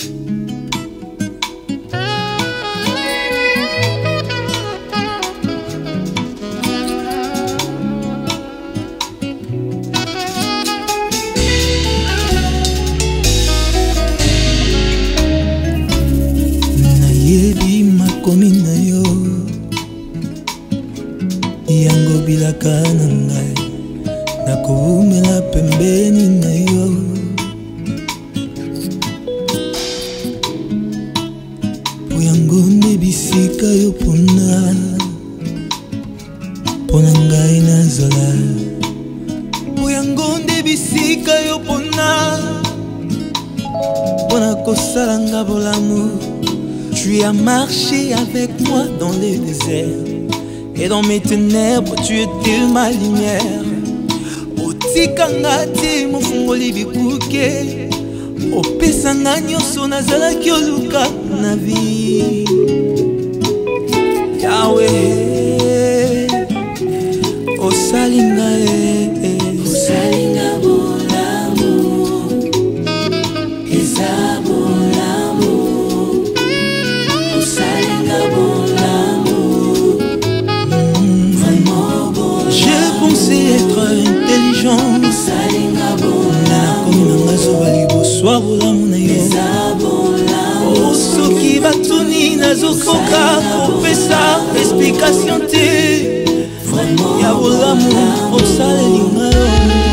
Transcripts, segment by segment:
Nayebi makomi na yo yango bilaka na ngai nakoumela pembeni na yo po yango nde bisika yo pona ngai nazala po yango nde bisika yo pona kosala nga bolamu. Tu as marché avec moi dans les déserts et dans mes ténèbres tu étais ma lumière. Otikanga te mofungoli bikuke opesanga nyonso nazalaki oluka na vie. Yahweh osalinga osalinga bolamu eza bolamu osalinga bolamu vraiment bolamu. Je pensais être intelligent osalinga bolamu nazobali bonsoir bolamu na yo eza bolamu soki batuni nazokoka kopesa explication te ya bolamu osalinga yo.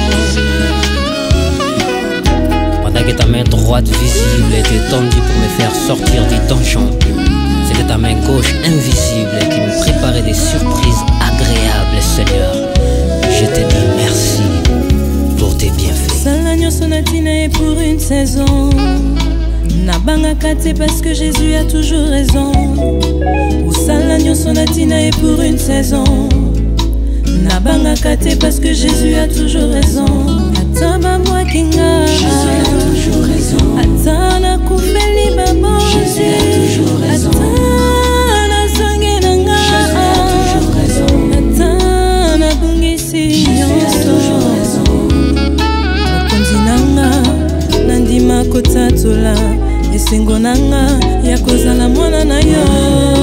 Pendant que ta main droite visible était tendue pour me faire sortir du donjon, c'était ta main gauche invisible qui me préparait des surprises agréables, Seigneur. Je te dis merci pour tes bienfaits. Salagno Sonatina est pour une saison. Nabanga Kate parce que Jésus a toujours raison. Ou Salagno Sonatina est pour une saison. Nabanga Kate parce que Jésus a toujours raison. Ataba moi kinga Jésus a toujours raison. Atana kufeli babo Jésus a toujours raison. Atana sangenanga Jésus a toujours raison. Atana bungisi Jésus a toujours raison. Mokonzinanga nandima kotatula esengo nanga ya kozala mwana na yo.